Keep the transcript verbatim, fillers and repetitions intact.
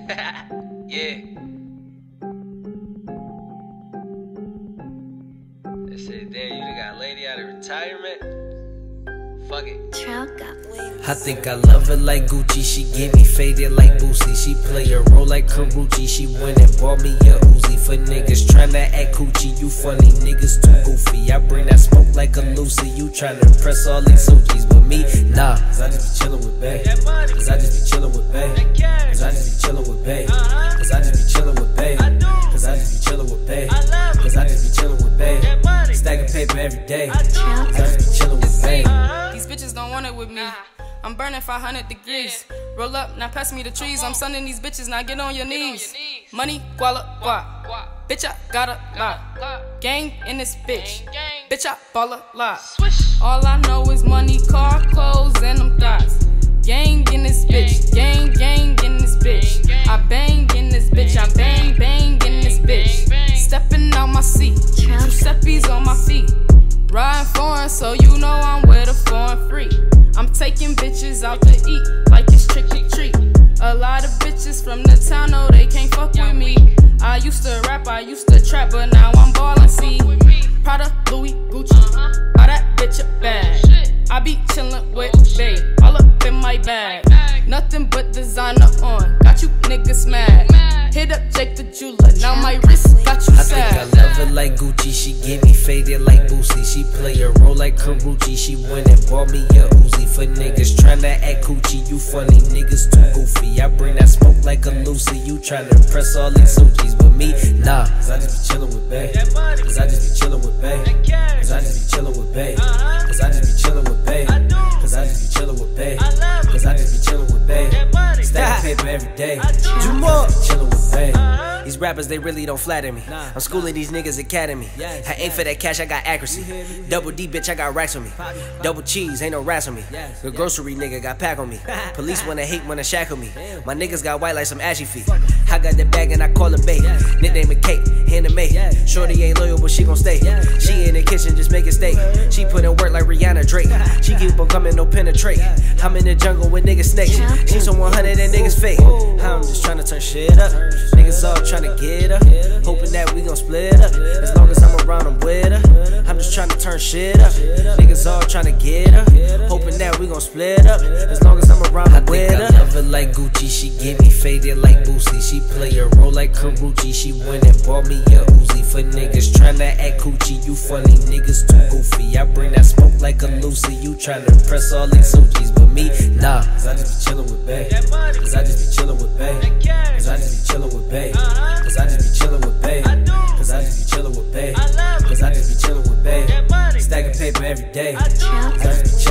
Yeah. They said, damn, you done got a lady out of retirement? Fuck it. I think I love her like Gucci. She get me faded like Boosie. She play a role like Karuchi. She went and bought me a Uzi. For niggas tryna act coochie. You funny niggas too goofy. I bring that smoke like a Lucy. You tryna impress all these Suchis, but me, nah. Cause I just be chillin' with Bay. Cause I just be chillin' with Bay. Cause I just be chillin' with Bay. Cause I just be chillin' with Bay. Cause I just be chillin' with Bay. Cause I just be chillin' with Bay. Stacking paper every day. Cause I just be chillin' with Bay. These bitches don't want it with me. I'm burning five hundred degrees. Roll up, now pass me the trees. I'm sunning these bitches, now get on your knees. Money, guala, guap. Bitch, I got a lot. Gang in this bitch. Bitch, I ball a lot. All I know is money, car, clothes, and them thoughts. Gang in this bitch. Gang, gang in this bitch. I bang in this bitch. I bang, bang in this bitch. Stepping out my seat. Giuseppe's on my feet. Riding foreign, so you know I'm with a foreign freak. I'm taking bitches out to eat like it's trick or treat. A lot of bitches from the town know they can't fuck with me. I used to rap, I used to trap, but now I'm ballin', see. Prada, Louis, Gucci, all that bitch a bag. I be chillin' with Bay, all up in my bag. Nothing but designer on, got you niggas mad. Hit up Jake the jeweler, now my wrist got you sad. I think I love her like Gucci. She get me faded like Boosie. She play a role like Karuchi. She went and bought me a Uzi. For niggas tryna act coochie. You funny niggas too goofy. I bring that smoke like a Lucy. You tryna impress all these Suchis, but me, nah. Cause I just be chillin' with Bay. Cause I just be chillin' with Bay. Cause I just be chillin' with Bay. Cause I just be chillin' with Bay. Cause I just be chillin' with Bay. Cause I just be chillin' with Bay. Stacking paper every day. Chillin' with Bay. These rappers, they really don't flatter me. I'm schooling these niggas academy. I aim for that cash, I got accuracy. Double D, bitch, I got racks on me. Double cheese, ain't no rats on me. The grocery nigga got pack on me. Police wanna hate when they shackle me. My niggas got white like some ashy feet. I got the bag and I call it bait. Nickname it Kate, hand to May. Shorty ain't loyal, but she gon' stay. She in the kitchen, just make it steak. She put in work like Rihanna Drake. She keep on coming, no penetrate. I'm in the jungle with niggas snakes. She's on one hundred and niggas fake. I'm just tryna turn shit up. Niggas all tryna get her. Hoping that we gon' split up. As long as I'm around, I'm with her. I'm just tryna turn shit up. Niggas all tryna get her. Hoping that we gon' split up. As long as I'm around, I'm with her. I love her like Gucci. She get me faded like Boosie. She play a role like Karuchi. She went and bought me a Uzi. For niggas tryna act coochie. You funny niggas too goofy. I bring that smoke like a Lucy. You tryna impress all these Suchis, but me, nah. Cause I just be chillin' with Bay. Cause I just be chillin' with Bay. Cause I just be chillin' with Bay. Cause I just be chillin' with Bay. Cause I just be chillin' with Bay. Cause I just be chillin' with Bay. Stacking paper every day. Cause I just be